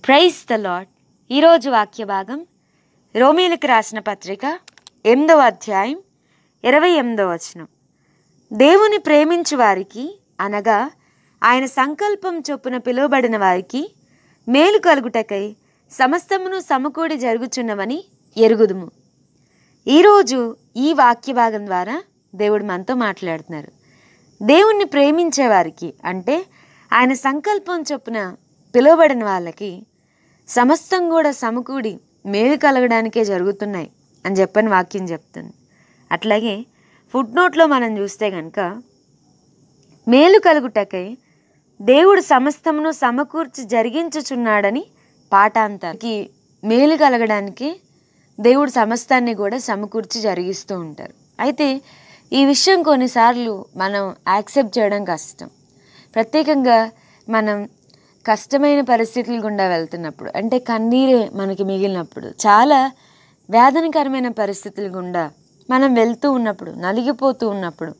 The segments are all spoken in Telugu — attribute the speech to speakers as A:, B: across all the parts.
A: Praise the lord. ఈరోజు వాక్య భాగం రోమీయులకు రాసిన పత్రిక 8వ అధ్యాయం 28వ వచనం. దేవుని ప్రేమించు వారికి అనగా ఆయన సంకల్పం చొప్పున పిలువబడిన వారికి మేలు కలుగుటకై సమస్తమును సమకూడి జరుగుచున్నవని ఎరుగుదుము. ఈరోజు ఈ వాక్య భాగం ద్వారా దేవుడు మనతో మాట్లాడుతున్నారు. దేవుణ్ణి ప్రేమించే వారికి అంటే ఆయన సంకల్పం చొప్పున పిలువబడిన వాళ్ళకి సమస్తం కూడా సమకూడి మేలు కలగడానికే జరుగుతున్నాయి అని చెప్పని వాక్యం చెప్తుంది. అట్లాగే ఫుట్ నోట్లో మనం చూస్తే కనుక మేలు కలుగుటకై దేవుడు సమస్తమును సమకూర్చి జరిగించుచున్నాడని పాఠాంతానికి మేలు కలగడానికి దేవుడు సమస్తాన్ని కూడా సమకూర్చి జరిగిస్తూ ఉంటారు. అయితే ఈ విషయం కొన్నిసార్లు మనం యాక్సెప్ట్ చేయడం కష్టం. ప్రత్యేకంగా మనం కష్టమైన పరిస్థితులు గుండా వెళ్తున్నప్పుడు, అంటే కన్నీరే మనకి మిగిలినప్పుడు, చాలా వేదనకరమైన పరిస్థితుల గుండా మనం వెళ్తూ ఉన్నప్పుడు, నలిగిపోతూ ఉన్నప్పుడు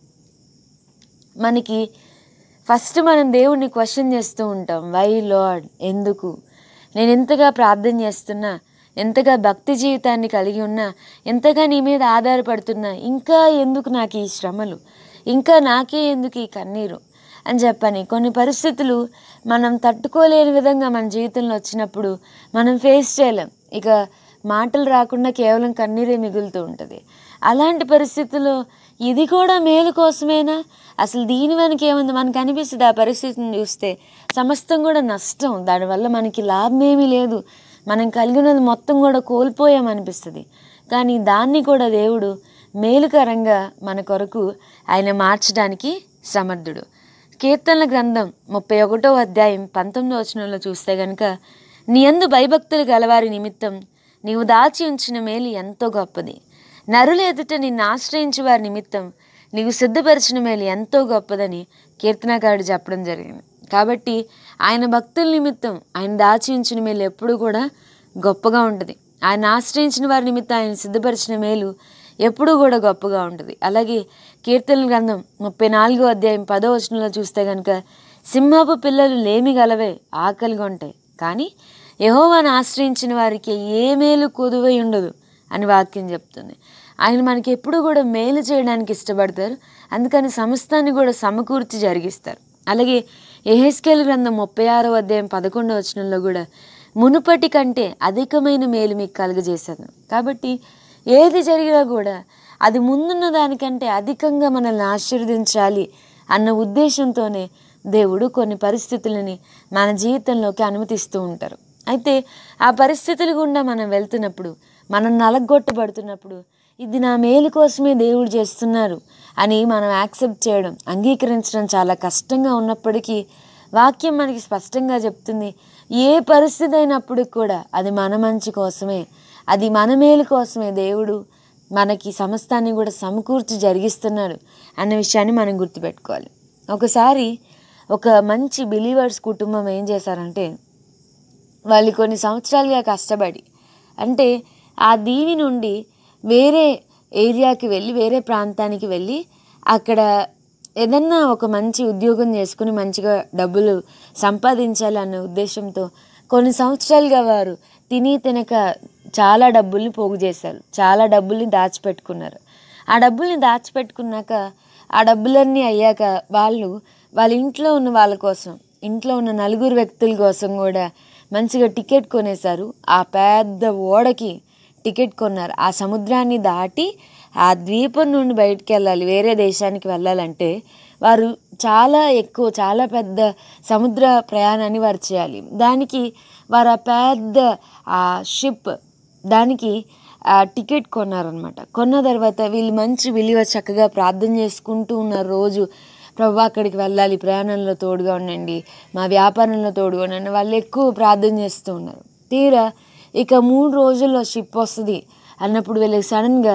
A: మనకి ఫస్ట్ మనం దేవుణ్ణి క్వశ్చన్ చేస్తూ ఉంటాం. వై లార్డ్, ఎందుకు? నేను ఎంతగా ప్రార్థన చేస్తున్నా, ఎంతగా భక్తి జీవితాన్ని కలిగి ఉన్నా, ఎంతగా నీ మీద ఆధారపడుతున్నా, ఇంకా ఎందుకు నాకు ఈ శ్రమలు, ఇంకా నాకే ఎందుకు ఈ కన్నీరు అని చెప్పని కొన్ని పరిస్థితులు మనం తట్టుకోలేని విధంగా మన జీవితంలో వచ్చినప్పుడు మనం ఫేస్ చేయలేం. ఇక మాటలు రాకుండా కేవలం కన్నీరే మిగులుతూ ఉంటుంది. అలాంటి పరిస్థితుల్లో ఇది కూడా మేలు కోసమేనా? అసలు దీని వెనక ఏముంది? మనకు అనిపిస్తుంది ఆ పరిస్థితిని చూస్తే సమస్తం కూడా నష్టం, దానివల్ల మనకి లాభం ఏమీ లేదు, మనం కలిగినది మొత్తం కూడా కోల్పోయామనిపిస్తుంది. కానీ దాన్ని కూడా దేవుడు మేలుకరంగా మన కొరకు ఆయన మార్చడానికి సమర్థుడు. కీర్తనల గ్రంథం 31వ అధ్యాయం 19వ వచనంలో చూస్తే కనుక, నీ యందు భయభక్తులు గలవారి నిమిత్తం నీవు దాచి ఉంచిన మేలు ఎంతో గొప్పది, నరుల ఎదుట నిన్ను ఆశ్రయించే వారి నిమిత్తం నీవు సిద్ధపరిచిన మేలు ఎంతో గొప్పదని కీర్తనకారుడు చెప్పడం జరిగింది. కాబట్టి ఆయన భక్తుల నిమిత్తం ఆయన దాచి ఉంచిన మేలు ఎప్పుడు కూడా గొప్పగా ఉంటుంది. ఆయన ఆశ్రయించిన వారి నిమిత్తం ఆయన సిద్ధపరిచిన మేలు ఎప్పుడూ కూడా గొప్పగా ఉంటుంది. అలాగే కీర్తనల గ్రంథం 34వ అధ్యాయం 10వ వచనంలో చూస్తే కనుక, సింహపు పిల్లలు లేమి గలవే, ఆకలిగా ఉంటాయి, కానీ యెహోవాను ఆశ్రయించిన వారికి ఏ మేలు కొదువై ఉండదు అని వాక్యం చెప్తుంది. ఆయన మనకి ఎప్పుడు కూడా మేలు చేయడానికి ఇష్టపడతారు. అందుకని సమస్తాన్ని కూడా సమకూర్చి జరిగిస్తారు. అలాగే యెహెజ్కేలు గ్రంథం 36వ అధ్యాయం 11వ వచనంలో కూడా, మునుపటి కంటే అధికమైన మేలు మీకు కలుగజేశాను. కాబట్టి ఏది జరిగినా కూడా అది ముందున్న దానికంటే అధికంగా మనల్ని ఆశీర్వదించాలి అన్న ఉద్దేశంతోనే దేవుడు కొన్ని పరిస్థితులని మన జీవితంలోకి అనుమతిస్తూ ఉంటారు. అయితే ఆ పరిస్థితుల గుండా మనం వెళ్తున్నప్పుడు, మనం నలగొట్టబడుతున్నప్పుడు, ఇది నా మేలు కోసమే దేవుడు చేస్తున్నారు అని మనం యాక్సెప్ట్ చేయడం, అంగీకరించడం చాలా కష్టంగా ఉన్నప్పటికీ వాక్యం మనకి స్పష్టంగా చెప్తుంది, ఏ పరిస్థితి అయినప్పుడు కూడా అది మన మంచి కోసమే, అది మన మేలు కోసమే దేవుడు మనకి సమస్తాన్ని కూడా సమకూర్చి జరిగిస్తున్నాడు అన్న విషయాన్ని మనం గుర్తుపెట్టుకోవాలి. ఒకసారి ఒక మంచి బిలీవర్స్ కుటుంబం ఏం చేశారంటే, వాళ్ళు కొన్ని సంవత్సరాలుగా కష్టపడి, అంటే ఆ దీవి నుండి వేరే ఏరియాకి వెళ్ళి, వేరే ప్రాంతానికి వెళ్ళి అక్కడ ఏదన్నా ఒక మంచి ఉద్యోగం చేసుకుని మంచిగా డబ్బులు సంపాదించాలి అన్న ఉద్దేశంతో కొన్ని సంవత్సరాలుగా వారు తిని తినక చాలా డబ్బుల్ని పోగు చేశారు, చాలా డబ్బుల్ని దాచిపెట్టుకున్నారు. ఆ డబ్బుల్ని దాచిపెట్టుకున్నాక ఆ డబ్బులన్నీ అయ్యాక వాళ్ళ ఇంట్లో ఉన్న వాళ్ళ కోసం, ఇంట్లో ఉన్న నలుగురు వ్యక్తుల కోసం కూడా మంచిగా టికెట్ కొనేశారు. ఆ పెద్ద ఓడకి టికెట్ కొన్నారు. ఆ సముద్రాన్ని దాటి ఆ ద్వీపం నుండి బయటికి వెళ్ళాలి, వేరే దేశానికి వెళ్ళాలంటే వారు చాలా పెద్ద సముద్ర ప్రయాణాన్ని వారు చేయాలి. దానికి వారు ఆ పెద్ద ఆ షిప్ దానికి టికెట్ కొన్నారనమాట. కొన్న తర్వాత వీళ్ళు మంచి విలువ చక్కగా ప్రార్థన చేసుకుంటూ ఉన్నారు. రోజు ప్రభు అక్కడికి వెళ్ళాలి, ప్రయాణంలో తోడుగా ఉండండి, మా వ్యాపారంలో తోడుగా ఉండండి, వాళ్ళు ఎక్కువ ప్రార్థన చేస్తూ ఉన్నారు. తీరా ఇక 3 రోజుల్లో షిప్ వస్తుంది అన్నప్పుడు వీళ్ళకి సడన్గా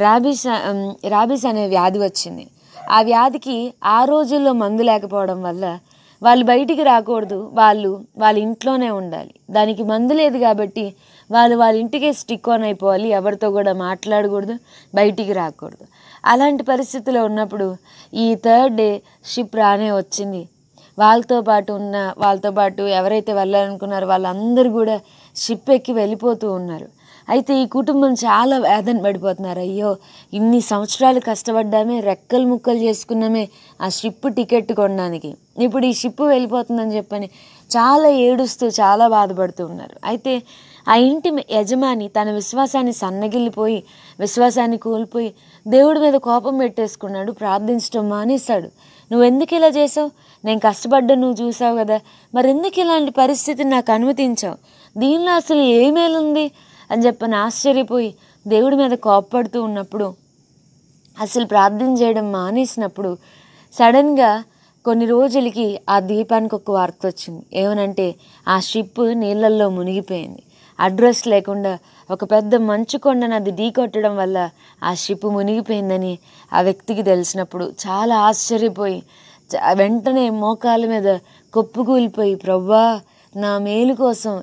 A: రాబీస్ అనే వ్యాధి వచ్చింది. ఆ వ్యాధికి ఆ రోజుల్లో మందు లేకపోవడం వల్ల వాళ్ళు బయటికి రాకూడదు, వాళ్ళ ఇంట్లోనే ఉండాలి. దానికి మందు లేదు కాబట్టి వాళ్ళ ఇంటికే స్టిక్ ఆన్ అయిపోవాలి, ఎవరితో కూడా మాట్లాడకూడదు, బయటికి రాకూడదు. అలాంటి పరిస్థితిలో ఉన్నప్పుడు ఈ 3rd డే షిప్ రానే వచ్చింది. వాళ్ళతో పాటు ఎవరైతే వెళ్ళాలనుకున్నారో వాళ్ళందరూ కూడా షిప్ ఎక్కి వెళ్ళిపోతూ ఉన్నారు. అయితే ఈ కుటుంబం చాలా వేదన పడిపోతున్నారు. అయ్యో, ఇన్ని సంవత్సరాలు కష్టపడ్డామే, రెక్కలు ముక్కలు చేసుకున్నామే ఆ షిప్ టికెట్ కొనడానికి, ఇప్పుడు ఈ షిప్ వెళ్ళిపోతుందని చెప్పని చాలా ఏడుస్తూ చాలా బాధపడుతూ ఉన్నారు. అయితే ఆ ఇంటి యజమాని తన విశ్వాసాన్ని సన్నగిల్లిపోయి, విశ్వాసాన్ని కోల్పోయి దేవుడి మీద కోపం పెట్టేసుకున్నాడు. ప్రార్థించడం మానేశాడు. నువ్వెందుకు ఇలా చేసావు? నేను కష్టపడ్డా నువ్వు చూసావు కదా, మరి ఎందుకు ఇలాంటి పరిస్థితిని నాకు అనుమతించావు? దీనిలో అసలు ఏ మేలుంది అని చెప్పని ఆశ్చర్యపోయి దేవుడి మీద కోప్పడుతూ ఉన్నప్పుడు, అసలు ప్రార్థన చేయడం మానేసినప్పుడు సడన్గా కొన్ని రోజులకి ఆ ద్వీపానికి ఒక వార్త వచ్చింది. ఏమనంటే ఆ షిప్ నీళ్ళల్లో మునిగిపోయింది. అడ్రస్ లేకుండా ఒక పెద్ద మంచు కొండను అది ఢీకొట్టడం వల్ల ఆ షిప్ మునిగిపోయిందని ఆ వ్యక్తికి తెలిసినప్పుడు చాలా ఆశ్చర్యపోయి వెంటనే మోకాళ్ళ మీద కొప్పుకూలిపోయి, ప్రవ్వా నా మేలు కోసం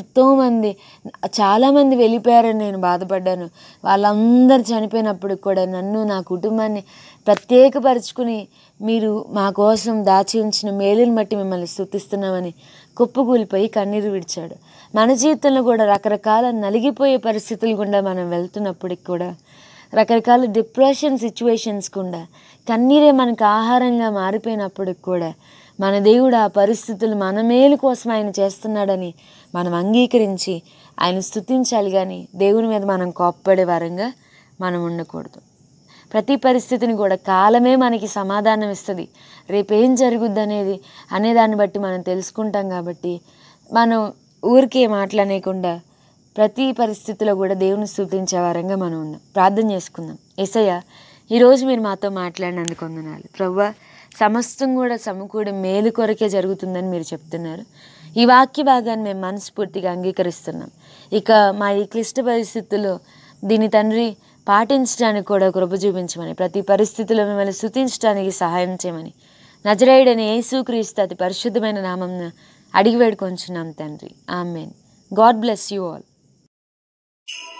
A: చాలామంది వెళ్ళిపోయారని నేను బాధపడ్డాను. వాళ్ళందరూ చనిపోయినప్పుడు కూడా నన్ను, నా కుటుంబాన్ని ప్రత్యేకపరుచుకుని మీరు మా కోసం దాచి ఉంచిన మేలుని బట్టి మిమ్మల్ని స్తుతిస్తున్నామని కుప్పకూలిపోయి కన్నీరు విడిచాడు. మన జీవితంలో కూడా రకరకాల నలిగిపోయే పరిస్థితులు గుండా మనం వెళ్తున్నప్పటికి కూడా, రకరకాల డిప్రెషన్ సిచ్యువేషన్స్ గుండా కన్నీరే మనకు ఆహారంగా మారిపోయినప్పటికి కూడా మన దేవుడు ఆ పరిస్థితులు మన మేలు కోసం ఆయన చేస్తున్నాడని మనం అంగీకరించి ఆయన స్తుతించాలి. కానీ దేవుని మీద మనం కోప్పడే వారంగా మనం ఉండకూడదు. ప్రతి పరిస్థితిని కూడా కాలమే మనకి సమాధానం ఇస్తుంది. రేపేం జరుగుద్ది అనేదాన్ని బట్టి మనం తెలుసుకుంటాం. కాబట్టి మనం ఊరికే మాట్లాడకుండా ప్రతి పరిస్థితిలో కూడా దేవుని స్తుతించే వారంగా మనం ఉందాం. ప్రార్థన చేసుకుందాం. యేసయ్య, ఈరోజు మీరు మాతో మాట్లాడినందుకు వందనాలు. ప్రభువా, సమస్తం కూడా సమకూడి మేలు కొరకే జరుగుతుందని మీరు చెప్తున్నారు. ఈ వాక్య భాగాన్ని మేము మనస్ఫూర్తిగా అంగీకరిస్తున్నాం. ఇక మా ఈ క్లిష్ట పరిస్థితుల్లో దీని తండ్రి పాటించడానికి కూడా కృప చూపించమని, ప్రతి పరిస్థితిలో మిమ్మల్ని స్తుతించడానికి సహాయం చేయమని నజరేయుడైన యేసుక్రీస్తు అతి పరిశుద్ధమైన నామమున అడిగి వేడుకొంచున్నాం తండ్రి. Amen. God bless you all.